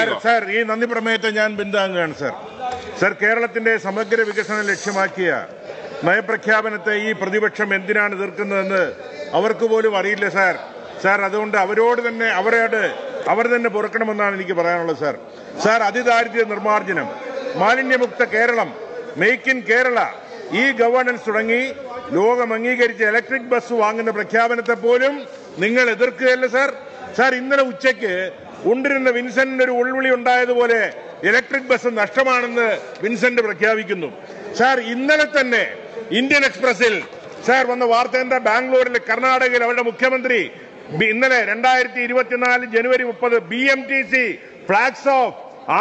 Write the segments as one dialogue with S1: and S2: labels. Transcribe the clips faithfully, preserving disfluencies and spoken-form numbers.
S1: Sir ഈ നന്ദി പ്രമേയത്തെ ഞാൻ പിന്താങ്ങുകയാണ് സാർ. സാർ, കേരളത്തിന്റെ സമഗ്ര വികസനം ലക്ഷ്യമാക്കിയ നയപ്രഖ്യാപനത്തെ ഈ പ്രതിപക്ഷം എന്തിനാണ് എതിർക്കുന്നതെന്ന് അവർക്ക് പോലും അറിയില്ല സാർ. സാർ, അതുകൊണ്ട് അവരോട് തന്നെ അവരോട് അവർ തന്നെ പൊറുക്കണമെന്നാണ് എനിക്ക് പറയാനുള്ളത് സാർ. സാർ, അതിദാരിദ്ര്യ നിർമ്മാർജ്ജനം, മാലിന്യമുക്ത കേരളം, മെയ്ക്ക് ഇൻ കേരള, ഈ ഗവേണൻസ് തുടങ്ങി ലോകം അംഗീകരിച്ച ഇലക്ട്രിക് ബസ് വാങ്ങുന്ന പ്രഖ്യാപനത്തെ പോലും നിങ്ങൾ എതിർക്കുകയല്ല സാർ. സാർ, ഇന്നലെ ഉച്ചയ്ക്ക് ഉണ്ടിരുന്ന വിൻസെന്റിന് ഒരു ഉൾവിളി ഉണ്ടായതുപോലെ ഇലക്ട്രിക് ബസ് നഷ്ടമാണെന്ന് വിൻസെന്റ് പ്രഖ്യാപിക്കുന്നു. സാർ, ഇന്നലെ തന്നെ ഇന്ത്യൻ എക്സ്പ്രസിൽ സാർ വന്ന വാർത്ത എന്താ? ബാംഗ്ലൂരിൽ കർണാടകയിൽ അവരുടെ മുഖ്യമന്ത്രി ഇന്നലെ രണ്ടായിരത്തി ഇരുപത്തിനാല് ജനുവരി മുപ്പത് B M T C flags off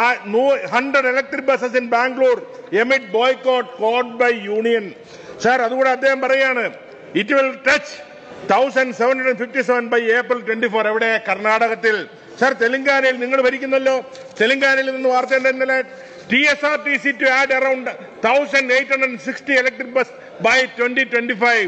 S1: hundred electric buses in Bangalore amid boycott called by union. Sir, അതുകൂടെ അദ്ദേഹം പറയാണ് it will touch thousand seven hundred fifty seven by April twenty four. എവിടെ? കർണാടകത്തിൽ. സാർ, തെലങ്കാനയിൽ നിങ്ങൾ ഭരിക്കുന്നല്ലോ. തെലങ്കാനയിൽ നിന്ന് വാർത്ത ഇന്നലെ T S R T C to add around thousand eight hundred sixty electric bus by twenty twenty five.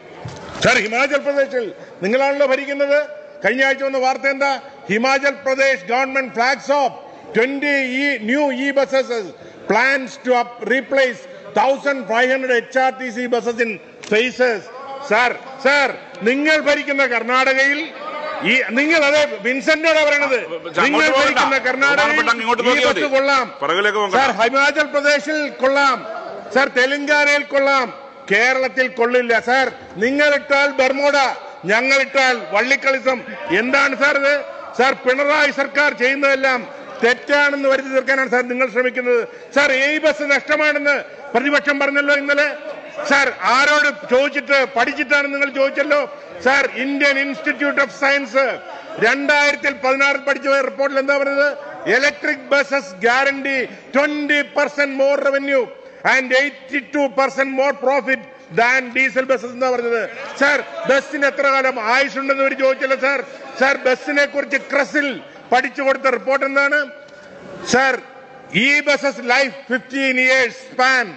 S1: Sir, Himachal പ്രദേശിൽ നിങ്ങളാണല്ലോ ഭരിക്കുന്നത്. കഴിഞ്ഞ ആഴ്ച വന്ന വാർത്ത എന്താ? Himachal Pradesh government flags off twenty new e buses plans to replace thousand five hundred H R T C buses in phases. Sir sir നിങ്ങൾ ഭരിക്കുന്ന കർണാടകയിൽ ഈ നിങ്ങൾ അതെ വിൻസെന്റോടെ പറയണത് നിങ്ങൾ ഭരിക്കുന്ന കർണാടകയിൽ ഈ ബസ് കൊള്ളാം സാർ, ഹിമാചൽ പ്രദേശിൽ കൊള്ളാം സാർ, തെലങ്കാനയിൽ കൊള്ളാം, കേരളത്തിൽ കൊള്ളില്ല സാർ. നിങ്ങളിട്ടാൽ ബർമോഡ, ഞങ്ങളിട്ടാൽ വള്ളിക്കളിസം. എന്താണ് സാർ ഇത്? സാർ, പിണറായി സർക്കാർ ചെയ്യുന്നതെല്ലാം തെറ്റാണെന്ന് വരുത്തി തീർക്കാനാണ് സാർ നിങ്ങൾ ശ്രമിക്കുന്നത്. സാർ, ഈ ബസ് നഷ്ടമാണെന്ന് പ്രതിപക്ഷം പറഞ്ഞല്ലോ ഇന്നലെ. സാർ, ആരോട് ചോദിച്ചിട്ട് പഠിച്ചിട്ടാണ് നിങ്ങൾ ചോദിച്ചല്ലോ. Sir, Indian Institute of Science രണ്ടായിരത്തി പതിനാറിൽ പഠിച്ച റിപ്പോർട്ടിൽ എന്താ പറഞ്ഞത്? Electric buses guarantee twenty percent more revenue and eighty two percent more profit than diesel buses എന്നാ പറഞ്ഞത്. സാർ, ബസ്സിന് എത്ര കാലം ആയുസുണ്ടെന്ന് ഇവർ ചോദിച്ചല്ലോ സാർ. സാർ, ബസ്സിനെ കുറിച്ച് ക്രസിൽ പഠിച്ചു കൊടുത്ത റിപ്പോർട്ട് എന്താണ്? സാർ, ഈ buses life fifteen years span,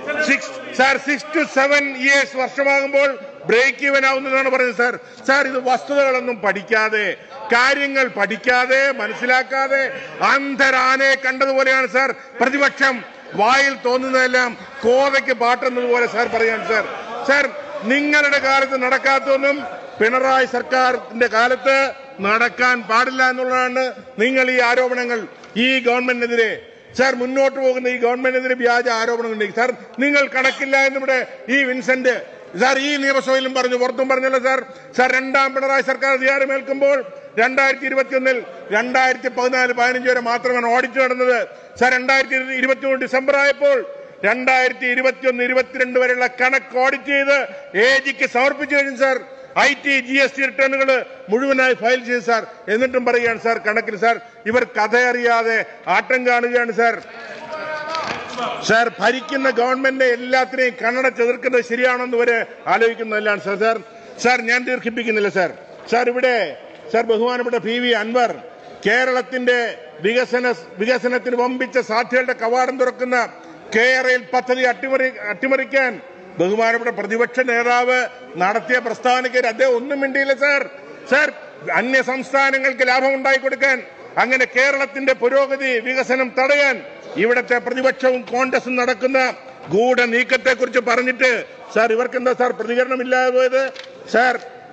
S1: sir six to seven years വർഷമാകുമ്പോൾ ബ്രേക്ക് ഈവൻ ആവുന്നതാണ് പറയുന്നത് സാർ. സാർ, ഇത് വസ്തുതകളൊന്നും പഠിക്കാതെ, കാര്യങ്ങൾ പഠിക്കാതെ, മനസ്സിലാക്കാതെ അന്ധരാനെ കണ്ടതുപോലെയാണ് സാർ പ്രതിപക്ഷം വായിൽ തോന്നുന്നതെല്ലാം കോതയ്ക്ക് പാട്ടുന്നതുപോലെ സാർ പറയാൻ സാർ. സാർ, നിങ്ങളുടെ കാലത്ത് നടക്കാത്തൊന്നും പിണറായി സർക്കാരിന്റെ കാലത്ത് നടക്കാൻ പാടില്ല എന്നുള്ളതാണ് നിങ്ങൾ ഈ ആരോപണങ്ങൾ ഈ ഗവൺമെന്റിനെതിരെ സാർ മുന്നോട്ട് പോകുന്ന ഈ ഗവൺമെന്റിനെതിരെ വ്യാജ ആരോപണങ്ങൾ സാർ. നിങ്ങൾ കണക്കില്ല എന്നിവിടെ ഈ വിൻസെന്റ് സാർ ഈ നിയമസഭയിലും പറഞ്ഞു, പുറത്തും പറഞ്ഞല്ലോ സാർ. സാർ, രണ്ടാം പിണറായി സർക്കാർ അധികാരമേൽക്കുമ്പോൾ രണ്ടായിരത്തി ഇരുപത്തി ഒന്നിൽ രണ്ടായിരത്തി പതിനാല് പതിനഞ്ച് വരെ മാത്രമാണ് ഓഡിറ്റ് നടന്നത്. സാർ, രണ്ടായിരത്തി ഇരുപത്തി മൂന്ന് ഡിസംബർ ആയപ്പോൾ രണ്ടായിരത്തി ഇരുപത്തി ഒന്ന് ഇരുപത്തിരണ്ട് വരെയുള്ള കണക്ക് ഓഡിറ്റ് ചെയ്ത് എ ജിക്ക് സമർപ്പിച്ചു കഴിഞ്ഞു sir. I T G S T റിട്ടേണുകൾ മുഴുവനായി ഫയൽ ചെയ്തു സാർ. എന്നിട്ടും പറയുകയാണ് സാർ കണക്കിന് സാർ ഇവർ കഥ അറിയാതെ ആട്ടം കാണുകയാണ് സാർ. സാർ, ഭരിക്കുന്ന ഗവൺമെന്റ് എല്ലാത്തിനെയും കണ്ണട ചെറുക്കുന്നത് ശരിയാണെന്ന് വരെ ആലോചിക്കുന്നതല്ലാണ് സാർ. സാർ സാർ ഞാൻ ദീർഘിപ്പിക്കുന്നില്ല സാർ. സാർ, ഇവിടെ സാർ ബഹുമാനപ്പെട്ട പി വി അൻവർ കേരളത്തിന്റെ വികസന വികസനത്തിന് വമ്പിച്ച സാധ്യതകളുടെ കവാടം തുറക്കുന്ന കെ റെയിൽ പദ്ധതി അട്ടിമറി അട്ടിമറിക്കാൻ ബഹുമാനപ്പെട്ട പ്രതിപക്ഷ നേതാവ് നടത്തിയ പ്രസ്താവനയ്ക്ക് അദ്ദേഹം ഒന്നും മിണ്ടിയില്ല സാർ. സാർ, അന്യ സംസ്ഥാനങ്ങൾക്ക് ലാഭം ഉണ്ടാക്കി കൊടുക്കാൻ, അങ്ങനെ കേരളത്തിന്റെ പുരോഗതി വികസനം തടയാൻ ഇവിടത്തെ പ്രതിപക്ഷവും കോൺഗ്രസും നടക്കുന്ന ഗൂഢ നീക്കത്തെ കുറിച്ച് പറഞ്ഞിട്ട് സാർ ഇവർക്കെന്താ സാർ പ്രതികരണമില്ലാതെ പോയത്? സാർ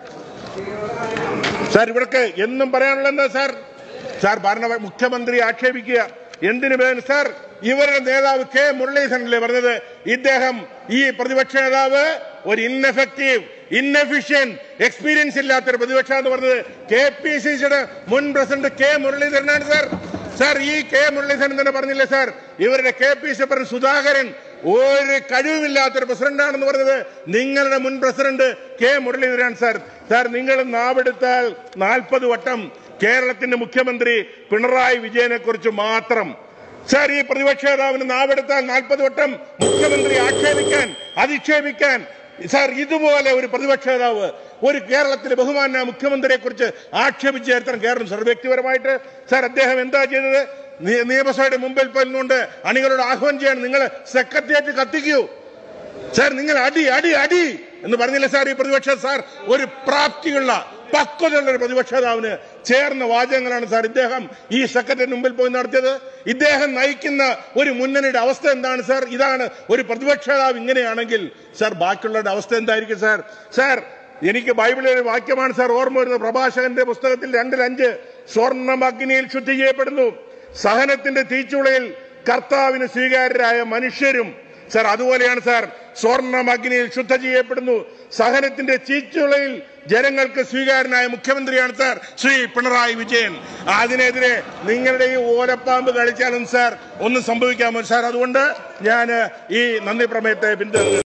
S1: സാർ ഇവർക്ക് എന്നും പറയാനുള്ള എന്താ സാർ? സാർ, ഭരണ മുഖ്യമന്ത്രി ആക്ഷേപിക്കുക എന്തിനു വേണം സാർ? ഇവരുടെ നേതാവ് കെ മുരളീധരനല്ലേ പറഞ്ഞത് ഇദ്ദേഹം ഈ പ്രതിപക്ഷ നേതാവ് ഒരു ഇൻഎഫക്റ്റീവ്, ഇൻഎഫിഷ്യന്റ്, എക്സ്പീരിയൻസ് ഇല്ലാത്തൊരു പ്രതിപക്ഷ എന്ന് പറഞ്ഞത് കെ പി സി സിയുടെ മുൻ പ്രസിഡന്റ് കെ മുരളീധരനാണ് സാർ. സാർ, ഈ കെ മുരളീധരൻ തന്നെ പറഞ്ഞില്ലേ സാർ ഇവരുടെ K P C president Sudhakaran ഒരു കഴിവുമില്ലാത്തൊരു പ്രസിഡന്റാണെന്ന് പറഞ്ഞത് നിങ്ങളുടെ മുൻ president K Muraleedharan sir. Sir, നിങ്ങൾ നാവെടുത്താൽ നാൽപ്പത് വട്ടം കേരളത്തിന്റെ മുഖ്യമന്ത്രി പിണറായി വിജയനെ കുറിച്ച് മാത്രം സാർ ഈ പ്രതിപക്ഷ നേതാവിന് നാവെടുത്താൽ നാൽപ്പത് വട്ടം മുഖ്യമന്ത്രി ആക്ഷേപിക്കാൻ, അധിക്ഷേപിക്കാൻ. സാർ, ഇതുപോലെ ഒരു പ്രതിപക്ഷ നേതാവ് ഒരു കേരളത്തിലെ ബഹുമാന മുഖ്യമന്ത്രിയെ കുറിച്ച് ആക്ഷേപിച്ച് ചരിത്രം കേരളം സാർ വ്യക്തിപരമായിട്ട് സാർ അദ്ദേഹം എന്താ ചെയ്തത്? നിയമസഭയുടെ മുമ്പിൽ പോയിരുന്നുകൊണ്ട് അണികളോട് ആഹ്വാനം ചെയ്യാണ് നിങ്ങൾ സെക്രട്ടേറിയറ്റ് കത്തിക്കൂ സാർ, നിങ്ങൾ അടി അടി അടി എന്ന് പറഞ്ഞില്ല സാർ ഈ പ്രതിപക്ഷം. സാർ, ഒരു പ്രാപ്തിയുള്ള പക്വതയുള്ള ഒരു പ്രതിപക്ഷ നേതാവിന് ചേർന്ന വാചകങ്ങളാണ് സാർ ഇദ്ദേഹം ഈ സെക്രട്ടറിന് മുമ്പിൽ പോയി നടത്തിയത്. ഇദ്ദേഹം നയിക്കുന്ന ഒരു മുന്നണിയുടെ അവസ്ഥ എന്താണ് സാർ? ഇതാണ് ഒരു പ്രതിപക്ഷ നേതാവ് ഇങ്ങനെയാണെങ്കിൽ സാർ ബാക്കിയുള്ളവരുടെ അവസ്ഥ എന്തായിരിക്കും സാർ? സാർ എനിക്ക് ബൈബിളിലെ ഒരു വാക്യമാണ് സാർ ഓർമ്മ വരുന്നത്. പ്രഭാഷകന്റെ പുസ്തകത്തിൽ രണ്ടിലഞ്ച് സ്വർണ്ണം അഗ്നിയിൽ ശുദ്ധി ചെയ്യപ്പെടുന്നു, സഹനത്തിന്റെ തീച്ചുളയിൽ കർത്താവിന് സ്വീകാര്യരായ മനുഷ്യരും. സാർ അതുപോലെയാണ് സാർ, സ്വർണ്ണം അഗ്നിയിൽ ശുദ്ധ ചെയ്യപ്പെടുന്നു, സഹനത്തിന്റെ തീച്ചുളയിൽ ജനങ്ങൾക്ക് സ്വീകാര്യനായ മുഖ്യമന്ത്രിയാണ് സാർ ശ്രീ പിണറായി വിജയൻ. അതിനെതിരെ നിങ്ങളുടെ ഈ ഓലപ്പാമ്പ് കളിച്ചാലും സാർ ഒന്നും സംഭവിക്കാമോ സാർ? അതുകൊണ്ട് ഞാൻ ഈ നന്ദി പ്രമേയത്തെ പിന്തുണ